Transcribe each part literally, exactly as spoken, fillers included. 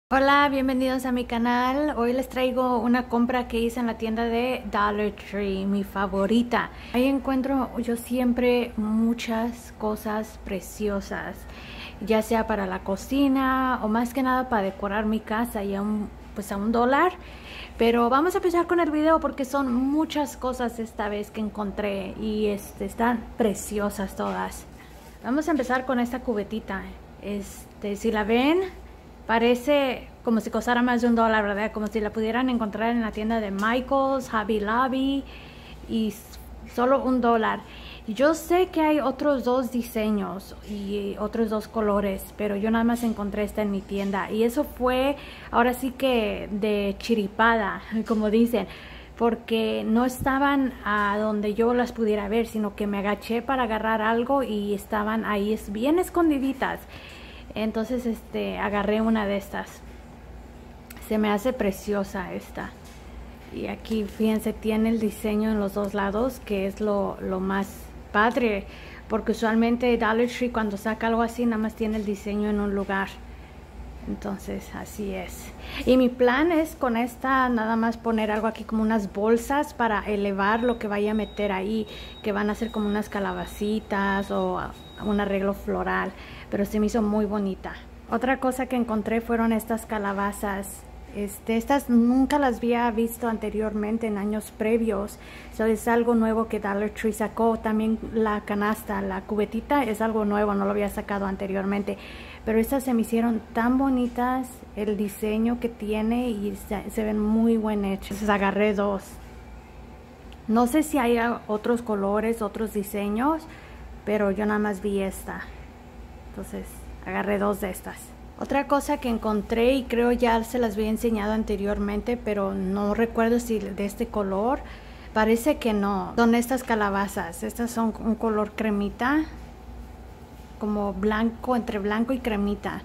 Hola, bienvenidos a mi canal. Hoy les traigo una compra que hice en la tienda de Dollar Tree, mi favorita. Ahí encuentro yo siempre muchas cosas preciosas, ya sea para la cocina o más que nada para decorar mi casa y a un, pues a un dólar. Pero vamos a empezar con el video porque son muchas cosas esta vez que encontré y este, están preciosas todas. Vamos a empezar con esta cubetita. Este, si la ven, parece como si costara más de un dólar, ¿verdad? Como si la pudieran encontrar en la tienda de Michaels, Hobby Lobby y solo un dólar. Yo sé que hay otros dos diseños y otros dos colores, pero yo nada más encontré esta en mi tienda. Y eso fue ahora sí que de chiripada, como dicen, porque no estaban a donde yo las pudiera ver, sino que me agaché para agarrar algo y estaban ahí bien escondiditas. Entonces este agarré una de estas. Se me hace preciosa esta. Y aquí fíjense, tiene el diseño en los dos lados, que es lo, lo más padre, porque usualmente Dollar Tree cuando saca algo así nada más tiene el diseño en un lugar. Entonces así es. Y mi plan es con esta nada más poner algo aquí como unas bolsas para elevar lo que vaya a meter ahí, que van a ser como unas calabacitas o un arreglo floral, pero se me hizo muy bonita. Otra cosa que encontré fueron estas calabazas. Este, estas nunca las había visto anteriormente en años previos. So, es algo nuevo que Dollar Tree sacó. También la canasta, la cubetita es algo nuevo, no lo había sacado anteriormente. Pero estas se me hicieron tan bonitas, el diseño que tiene y se, se ven muy buen hechos. Entonces agarré dos. No sé si hay otros colores, otros diseños, pero yo nada más vi esta. Entonces agarré dos de estas. Otra cosa que encontré, y creo ya se las había enseñado anteriormente, pero no recuerdo si de este color, parece que no, son estas calabazas. Estas son un color cremita, como blanco, entre blanco y cremita,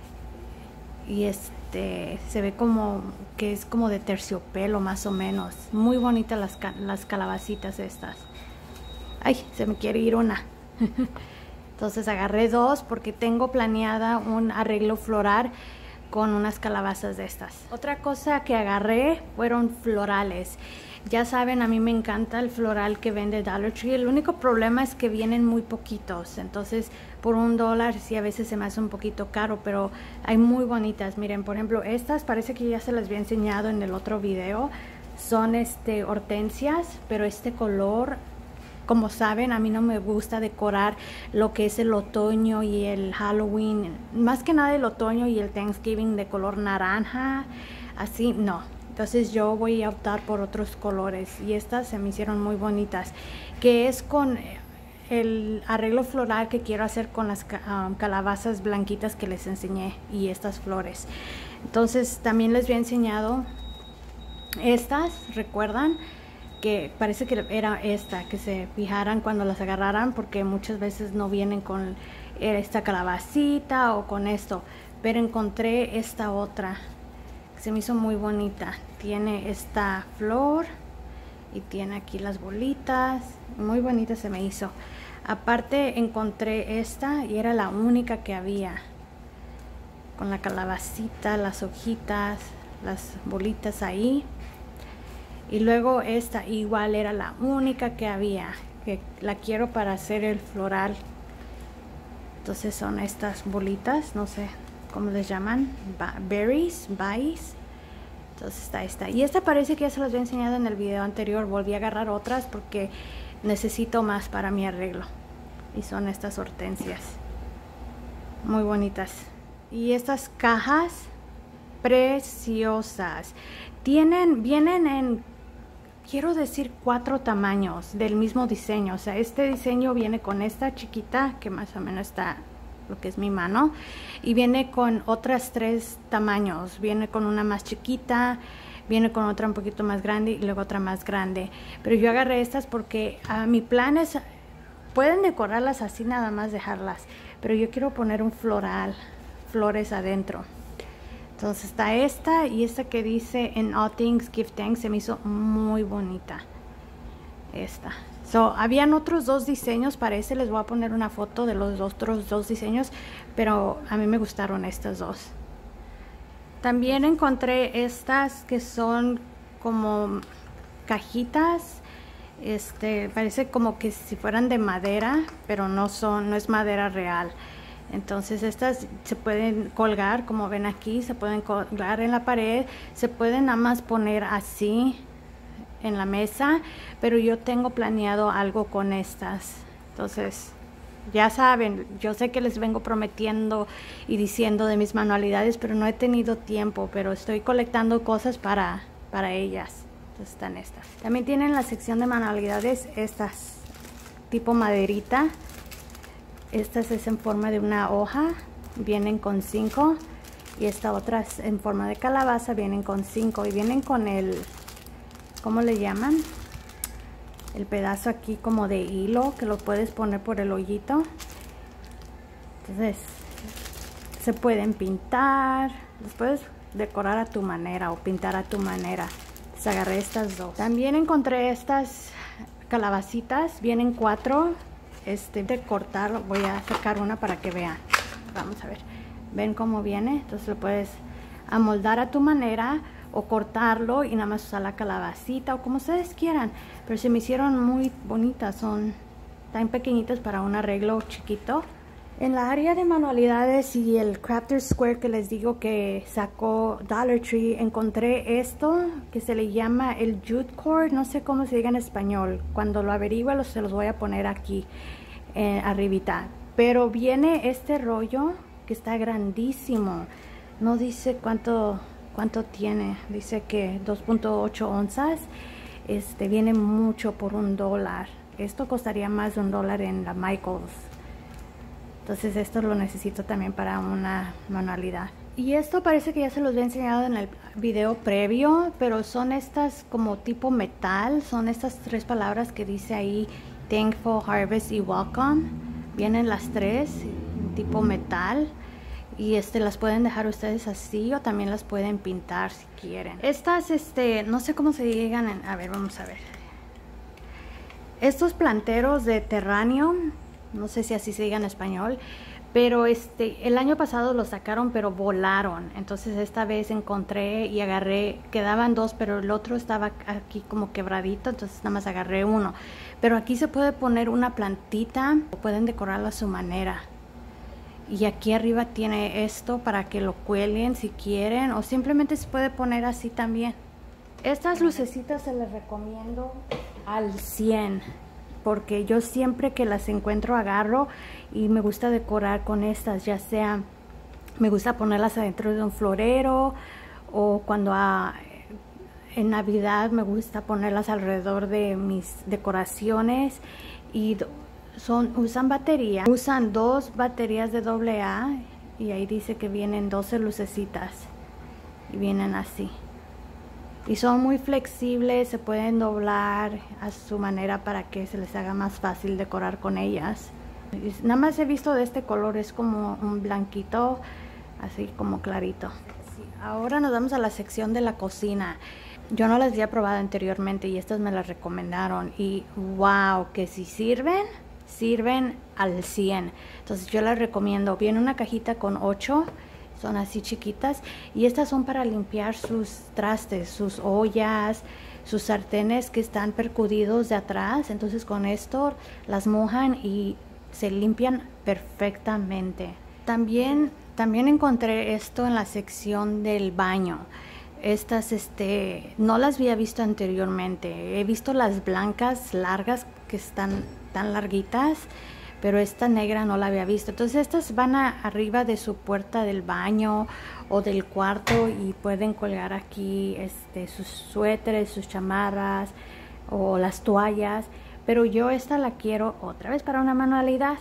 y este se ve como que es como de terciopelo más o menos. Muy bonitas las, las calabacitas estas. Ay, se me quiere ir una. Entonces agarré dos porque tengo planeada un arreglo floral con unas calabazas de estas. Otra cosa que agarré fueron florales. Ya saben, a mí me encanta el floral que vende Dollar Tree. El único problema es que vienen muy poquitos. Entonces por un dólar sí a veces se me hace un poquito caro, pero hay muy bonitas. Miren, por ejemplo, estas parece que ya se las había enseñado en el otro video. Son este hortensias, pero este color, como saben, a mí no me gusta decorar lo que es el otoño y el Halloween, más que nada el otoño y el Thanksgiving de color naranja, así no. Entonces yo voy a optar por otros colores y estas se me hicieron muy bonitas, que es con el arreglo floral que quiero hacer con las um, calabazas blanquitas que les enseñé y estas flores. Entonces también les había enseñado estas, ¿recuerdan? Que parece que era esta, que se fijaran cuando las agarraran, porque muchas veces no vienen con esta calabacita o con esto, pero encontré esta otra que se me hizo muy bonita. Tiene esta flor y tiene aquí las bolitas, muy bonita se me hizo. Aparte encontré esta y era la única que había, con la calabacita, las hojitas, las bolitas ahí. Y luego esta igual era la única que había, que la quiero para hacer el floral. Entonces son estas bolitas, no sé cómo les llaman, berries, berries. Entonces está esta. Y esta parece que ya se las había enseñado en el video anterior. Volví a agarrar otras porque necesito más para mi arreglo. Y son estas hortensias. Muy bonitas. Y estas cajas preciosas. Tienen, vienen en, quiero decir, cuatro tamaños del mismo diseño. O sea, este diseño viene con esta chiquita, que más o menos está lo que es mi mano, y viene con otras tres tamaños. Viene con una más chiquita, viene con otra un poquito más grande y luego otra más grande. Pero yo agarré estas porque uh, mi plan es, pueden decorarlas así, nada más dejarlas, pero yo quiero poner un floral, flores adentro. Entonces está esta y esta que dice "In all things give thanks", se me hizo muy bonita. Esta. So, habían otros dos diseños, parece, les voy a poner una foto de los otros dos diseños, pero a mí me gustaron estas dos. También encontré estas que son como cajitas. Este, parece como que si fueran de madera, pero no son, no es madera real. Entonces estas se pueden colgar, como ven aquí, se pueden colgar en la pared, se pueden nada más poner así en la mesa, pero yo tengo planeado algo con estas. Entonces, ya saben, yo sé que les vengo prometiendo y diciendo de mis manualidades, pero no he tenido tiempo, pero estoy colectando cosas para, para ellas. Entonces están estas. También tienen la sección de manualidades estas, tipo maderita. Estas es en forma de una hoja, vienen con cinco. Y esta otra es en forma de calabaza, vienen con cinco. Y vienen con el, ¿cómo le llaman? El pedazo aquí como de hilo que lo puedes poner por el hoyito. Entonces se pueden pintar, los puedes decorar a tu manera o pintar a tu manera. Entonces agarré estas dos. También encontré estas calabacitas, vienen cuatro. Este de cortar, voy a sacar una para que vean. Vamos a ver, ven cómo viene. Entonces lo puedes amoldar a tu manera o cortarlo y nada más usar la calabacita o como ustedes quieran, pero se me hicieron muy bonitas, son tan pequeñitas para un arreglo chiquito. En la área de manualidades y el Crafter Square que les digo que sacó Dollar Tree, encontré esto que se le llama el jute cord, no sé cómo se diga en español. Cuando lo averigüe los, se los voy a poner aquí eh, arribita, pero viene este rollo que está grandísimo, no dice cuánto cuánto tiene, dice que dos punto ocho onzas. Este viene mucho por un dólar. Esto costaría más de un dólar en la Michaels. Entonces esto lo necesito también para una manualidad. Y esto parece que ya se los he enseñado en el video previo, pero son estas como tipo metal. Son estas tres palabras que dice ahí: Thankful, Harvest y Welcome. Vienen las tres tipo metal. Y este las pueden dejar ustedes así o también las pueden pintar si quieren. Estas, este, no sé cómo se digan. En, a ver, vamos a ver. Estos planteros de terráneo, no sé si así se diga en español, pero este, el año pasado los sacaron pero volaron. Entonces esta vez encontré y agarré, quedaban dos, pero el otro estaba aquí como quebradito, entonces nada más agarré uno. Pero aquí se puede poner una plantita o pueden decorarlo a su manera. Y aquí arriba tiene esto para que lo cuelguen si quieren, o simplemente se puede poner así también. Estas lucecitas se las recomiendo al cien, porque yo siempre que las encuentro agarro y me gusta decorar con estas, ya sea me gusta ponerlas adentro de un florero o cuando a, en Navidad me gusta ponerlas alrededor de mis decoraciones. Y son, usan batería, usan dos baterías de doble A y ahí dice que vienen doce lucecitas y vienen así. Y son muy flexibles, se pueden doblar a su manera para que se les haga más fácil decorar con ellas. Nada más he visto de este color, es como un blanquito, así como clarito. Ahora nos vamos a la sección de la cocina. Yo no las había probado anteriormente y estas me las recomendaron. Y wow, que si sirven, sirven al cien. Entonces yo las recomiendo. Viene una cajita con ocho. Son así chiquitas y estas son para limpiar sus trastes, sus ollas, sus sartenes que están percudidos de atrás. Entonces con esto las mojan y se limpian perfectamente. También, también encontré esto en la sección del baño. Estas este, no las había visto anteriormente. He visto las blancas largas que están tan larguitas, pero esta negra no la había visto. Entonces estas van a, arriba de su puerta del baño o del cuarto y pueden colgar aquí este, sus suéteres, sus chamarras o las toallas. Pero yo esta la quiero otra vez para una manualidad.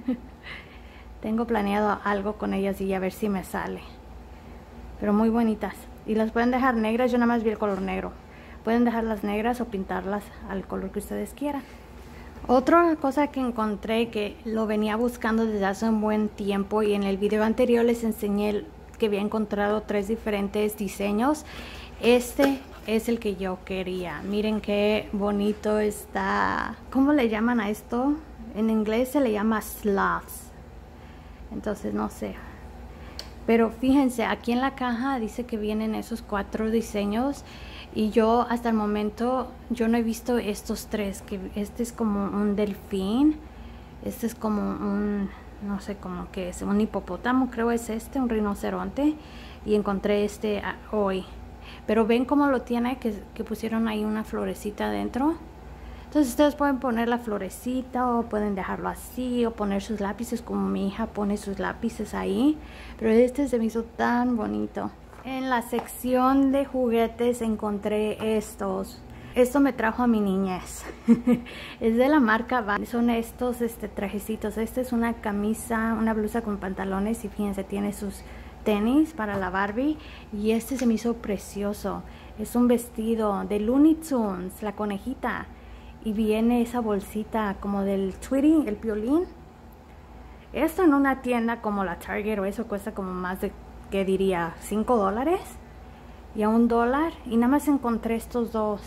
Tengo planeado algo con ellas y a ver si me sale. Pero muy bonitas. Y las pueden dejar negras, yo nada más vi el color negro. Pueden dejarlas negras o pintarlas al color que ustedes quieran. Otra cosa que encontré que lo venía buscando desde hace un buen tiempo y en el video anterior les enseñé que había encontrado tres diferentes diseños. Este es el que yo quería. Miren qué bonito está. ¿Cómo le llaman a esto? En inglés se le llama sloths. Entonces no sé. Pero fíjense, aquí en la caja dice que vienen esos cuatro diseños y yo hasta el momento yo no he visto estos tres, que este es como un delfín, este es como un, no sé cómo que es, un hipopótamo, creo es este, un rinoceronte, y encontré este hoy. Pero ven cómo lo tiene, que, que pusieron ahí una florecita adentro. Entonces ustedes pueden poner la florecita o pueden dejarlo así o poner sus lápices como mi hija pone sus lápices ahí. Pero este se me hizo tan bonito. En la sección de juguetes encontré estos. Esto me trajo a mi niñez. Es de la marca Van. Son estos este, trajecitos. Esta es una camisa, una blusa con pantalones y fíjense, tiene sus tenis para la Barbie. Y este se me hizo precioso. Es un vestido de Looney Tunes, la conejita. Y viene esa bolsita como del Tweety, el piolín. Esto en una tienda como la Target o eso cuesta como más de, ¿qué diría? cinco dólares. Y a un dólar. Y nada más encontré estos dos.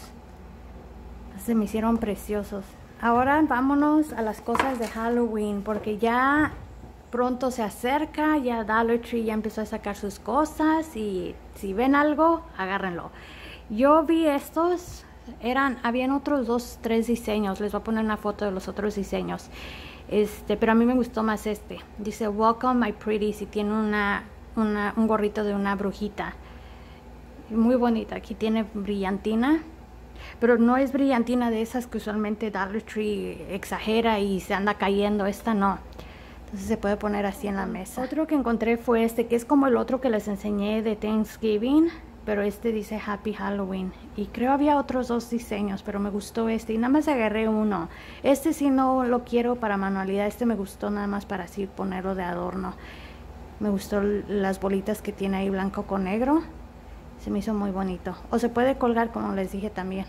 Se me hicieron preciosos. Ahora vámonos a las cosas de Halloween. Porque ya pronto se acerca. Ya Dollar Tree ya empezó a sacar sus cosas. Y si ven algo, agárrenlo. Yo vi estos... Eran, habían otros dos, tres diseños. Les voy a poner una foto de los otros diseños. Este, pero a mí me gustó más este. Dice Welcome My Pretties y tiene una, una, un gorrito de una brujita. Muy bonita. Aquí tiene brillantina. Pero no es brillantina de esas que usualmente Dollar Tree exagera y se anda cayendo. Esta no. Entonces se puede poner así en la mesa. Otro que encontré fue este, que es como el otro que les enseñé de Thanksgiving. Pero este dice Happy Halloween. Y creo había otros dos diseños, pero me gustó este. Y nada más agarré uno. Este sí no lo quiero para manualidad. Este me gustó nada más para así ponerlo de adorno. Me gustó las bolitas que tiene ahí blanco con negro. Se me hizo muy bonito. O se puede colgar como les dije también.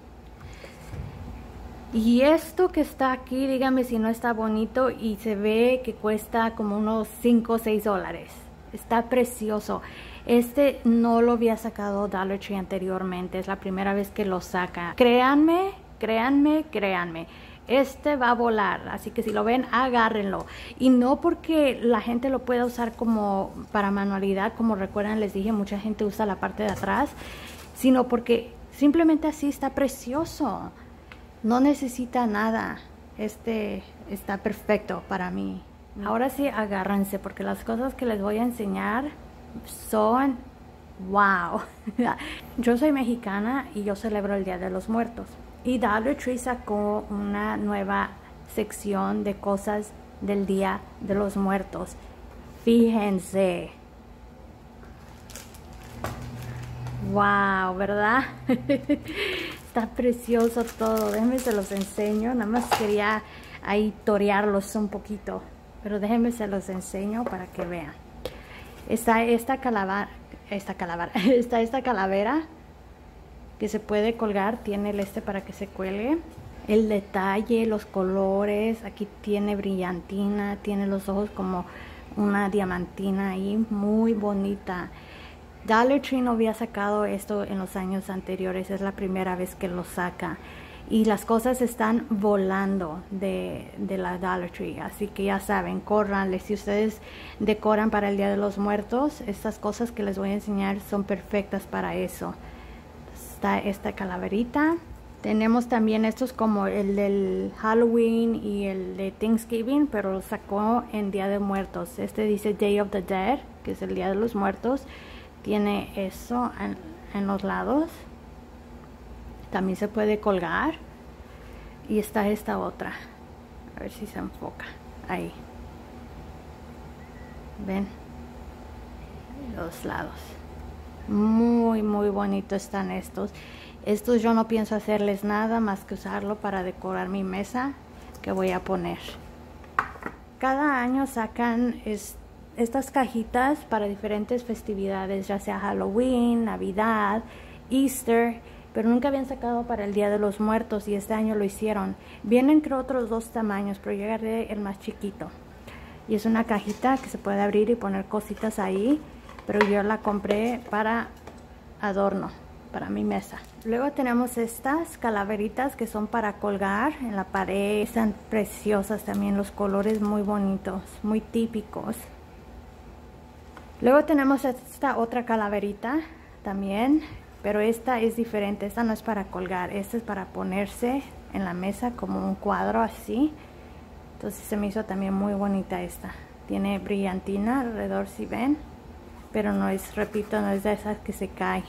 Y esto que está aquí, díganme si no está bonito. Y se ve que cuesta como unos cinco o seis dólares. Está precioso. Este no lo había sacado Dollar Tree anteriormente. Es la primera vez que lo saca. Créanme, créanme, créanme. Este va a volar. Así que si lo ven, agárrenlo. Y no porque la gente lo pueda usar como para manualidad. Como recuerdan, les dije, mucha gente usa la parte de atrás. Sino porque simplemente así está precioso. No necesita nada. Este está perfecto para mí. Ahora sí, agárrense. Porque las cosas que les voy a enseñar... son wow. Yo soy mexicana y yo celebro el Día de los Muertos y Dollar Tree sacó una nueva sección de cosas del Día de los Muertos. Fíjense, wow, ¿verdad? Está precioso todo. Déjenme se los enseño. Nada más quería ahí torearlos un poquito, pero déjenme se los enseño para que vean. Está esta calavera, esta calavera, está esta calavera que se puede colgar, tiene el este para que se cuelgue. El detalle, los colores, aquí tiene brillantina, tiene los ojos como una diamantina ahí, muy bonita. Dollar Tree no había sacado esto en los años anteriores, es la primera vez que lo saca. Y las cosas están volando de, de la Dollar Tree. Así que ya saben, córranle. Si ustedes decoran para el Día de los Muertos, estas cosas que les voy a enseñar son perfectas para eso. Está esta calaverita. Tenemos también estos como el del Halloween y el de Thanksgiving, pero lo sacó en Día de Muertos. Este dice Day of the Dead, que es el Día de los Muertos. Tiene eso en, en los lados. También se puede colgar. Y está esta otra. A ver si se enfoca. Ahí. ¿Ven? Los lados. Muy, muy bonitos están estos. Estos yo no pienso hacerles nada más que usarlo para decorar mi mesa que voy a poner. Cada año sacan es, estas cajitas para diferentes festividades, ya sea Halloween, Navidad, Easter, pero nunca habían sacado para el Día de los Muertos y este año lo hicieron. Vienen creo otros dos tamaños, pero yo agarré el más chiquito. Y es una cajita que se puede abrir y poner cositas ahí, pero yo la compré para adorno, para mi mesa. Luego tenemos estas calaveritas que son para colgar en la pared. Están preciosas también, los colores muy bonitos, muy típicos. Luego tenemos esta otra calaverita también, pero esta es diferente. Esta no es para colgar, esta es para ponerse en la mesa como un cuadro así. Entonces se me hizo también muy bonita esta. Tiene brillantina alrededor, si ven, pero no es, repito, no es de esas que se cae.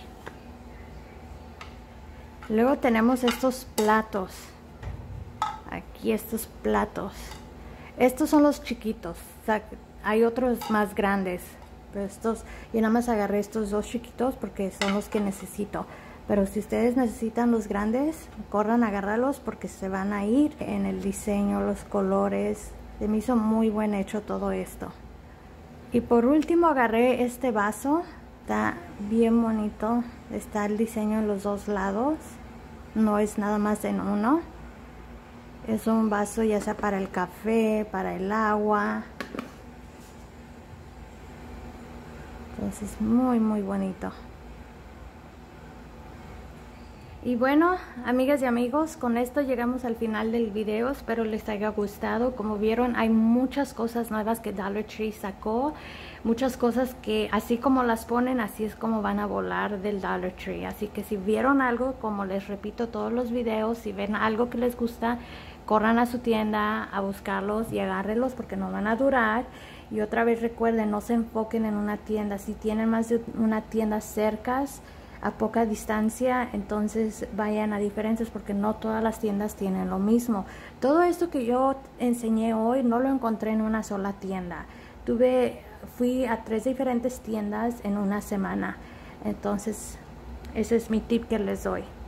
Luego tenemos estos platos. Aquí estos platos. Estos son los chiquitos. O sea, hay otros más grandes. Pero estos, yo nada más agarré estos dos chiquitos porque son los que necesito. Pero si ustedes necesitan los grandes, corran a agarrarlos porque se van a ir en el diseño, los colores. Se me hizo muy buen hecho todo esto. Y por último agarré este vaso. Está bien bonito. Está el diseño en los dos lados. No es nada más en uno. Es un vaso ya sea para el café, para el agua. Entonces muy muy bonito. Y bueno, amigas y amigos, con esto llegamos al final del video. Espero les haya gustado. Como vieron, hay muchas cosas nuevas que Dollar Tree sacó. Muchas cosas que así como las ponen, así es como van a volar del Dollar Tree. Así que si vieron algo, como les repito todos los videos, si ven algo que les gusta, corran a su tienda a buscarlos y agárrenlos porque no van a durar. Y otra vez recuerden, no se enfoquen en una tienda. Si tienen más de una tienda cercas, a poca distancia, entonces vayan a diferencias porque no todas las tiendas tienen lo mismo. Todo esto que yo enseñé hoy no lo encontré en una sola tienda. Tuve, fui a tres diferentes tiendas en una semana. Entonces, ese es mi tip que les doy.